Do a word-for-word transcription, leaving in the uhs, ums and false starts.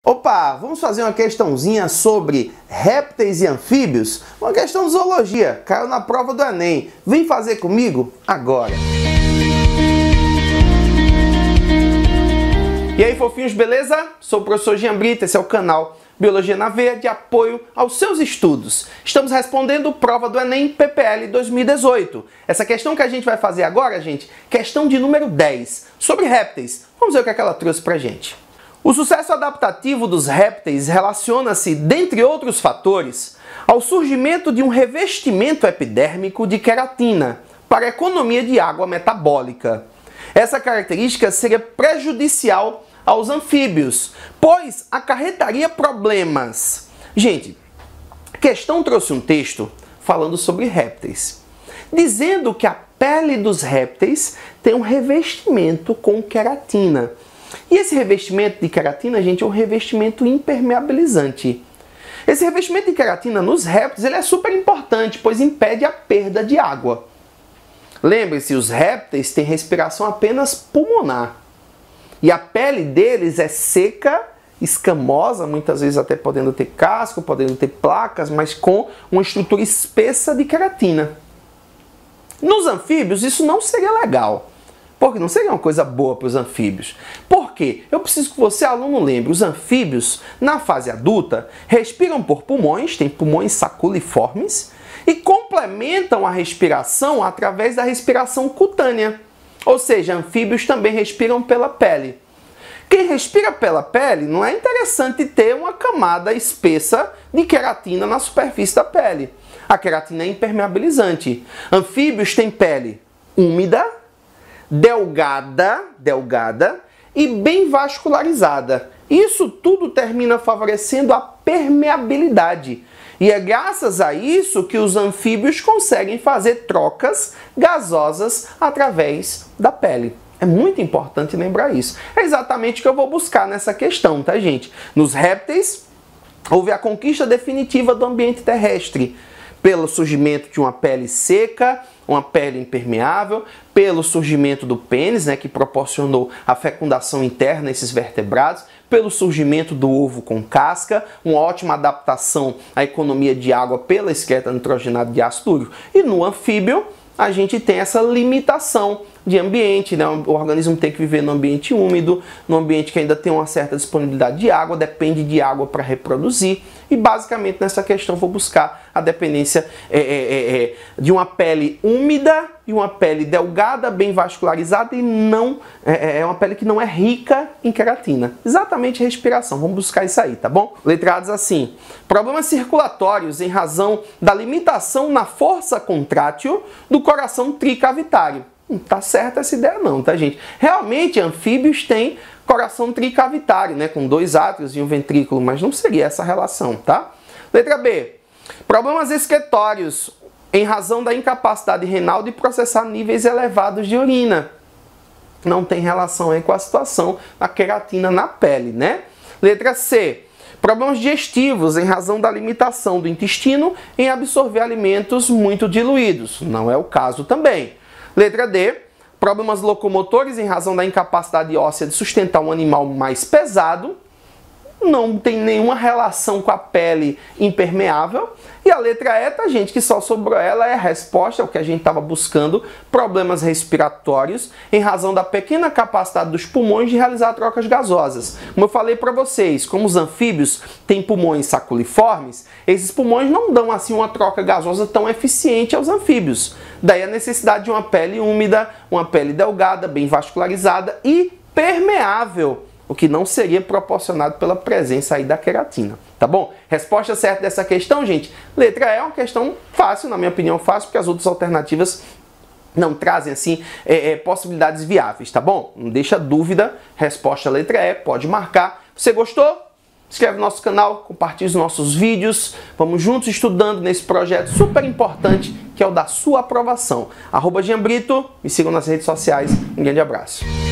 Opa, vamos fazer uma questãozinha sobre répteis e anfíbios? Uma questão de zoologia, caiu na prova do Enem. Vem fazer comigo agora! E aí, fofinhos, beleza? Sou o professor Jean Brito, esse é o canal Biologia na Veia, de apoio aos seus estudos. Estamos respondendo prova do Enem P P L dois mil e dezoito. Essa questão que a gente vai fazer agora, gente, questão de número dez, sobre répteis. Vamos ver o que, é que ela trouxe pra gente. O sucesso adaptativo dos répteis relaciona-se, dentre outros fatores, ao surgimento de um revestimento epidérmico de queratina para a economia de água metabólica. Essa característica seria prejudicial aos anfíbios, pois acarretaria problemas. Gente, a questão trouxe um texto falando sobre répteis, dizendo que a pele dos répteis tem um revestimento com queratina. E esse revestimento de queratina, gente, é um revestimento impermeabilizante. Esse revestimento de queratina nos répteis ele é super importante, pois impede a perda de água. Lembre-se, os répteis têm respiração apenas pulmonar. E a pele deles é seca, escamosa, muitas vezes até podendo ter casco, podendo ter placas, mas com uma estrutura espessa de queratina. Nos anfíbios, isso não seria legal. Porque não seria uma coisa boa para os anfíbios. Por quê? Eu preciso que você, aluno, lembre. Os anfíbios, na fase adulta, respiram por pulmões, têm pulmões saculiformes, e complementam a respiração através da respiração cutânea. Ou seja, anfíbios também respiram pela pele. Quem respira pela pele, não é interessante ter uma camada espessa de queratina na superfície da pele. A queratina é impermeabilizante. Anfíbios têm pele úmida, delgada, delgada e bem vascularizada. Isso tudo termina favorecendo a permeabilidade. E é graças a isso que os anfíbios conseguem fazer trocas gasosas através da pele. É muito importante lembrar isso. É exatamente o que eu vou buscar nessa questão, tá, gente? Nos répteis, houve a conquista definitiva do ambiente terrestre, pelo surgimento de uma pele seca, uma pele impermeável, pelo surgimento do pênis, né, que proporcionou a fecundação interna a esses vertebrados, pelo surgimento do ovo com casca, uma ótima adaptação à economia de água pela excreta nitrogenada de ácido úrico. E no anfíbio, a gente tem essa limitação de ambiente, né? O organismo tem que viver no ambiente úmido, no ambiente que ainda tem uma certa disponibilidade de água, depende de água para reproduzir. E basicamente nessa questão vou buscar a dependência é, é, é, de uma pele úmida e uma pele delgada, bem vascularizada e não é, é uma pele que não é rica em queratina. Exatamente respiração, vamos buscar isso aí, tá bom? Letrados assim: problemas circulatórios em razão da limitação na força contrátil do coração tricavitário. Não tá certa essa ideia não, tá, gente? Realmente, anfíbios têm coração tricavitário, né? Com dois átrios e um ventrículo, mas não seria essa relação, tá? Letra B. Problemas excretórios em razão da incapacidade renal de processar níveis elevados de urina. Não tem relação aí com a situação da queratina na pele, né? Letra C. Problemas digestivos em razão da limitação do intestino em absorver alimentos muito diluídos. Não é o caso também. Letra D. Problemas locomotores em razão da incapacidade óssea de sustentar um animal mais pesado. Não tem nenhuma relação com a pele impermeável. E a letra E, tá, gente, que só sobrou ela, é a resposta ao que a gente estava buscando: problemas respiratórios em razão da pequena capacidade dos pulmões de realizar trocas gasosas. Como eu falei para vocês, como os anfíbios têm pulmões saculiformes, esses pulmões não dão assim uma troca gasosa tão eficiente aos anfíbios. Daí a necessidade de uma pele úmida, uma pele delgada, bem vascularizada e permeável, o que não seria proporcionado pela presença aí da queratina, tá bom? Resposta certa dessa questão, gente, letra E é uma questão fácil, na minha opinião fácil, porque as outras alternativas não trazem assim é, é, possibilidades viáveis, tá bom? Não deixa dúvida, resposta letra E, pode marcar. Você gostou? Se inscreve no nosso canal, compartilhe os nossos vídeos, vamos juntos estudando nesse projeto super importante que é o da sua aprovação. Arroba Jean Brito, me sigam nas redes sociais, um grande abraço.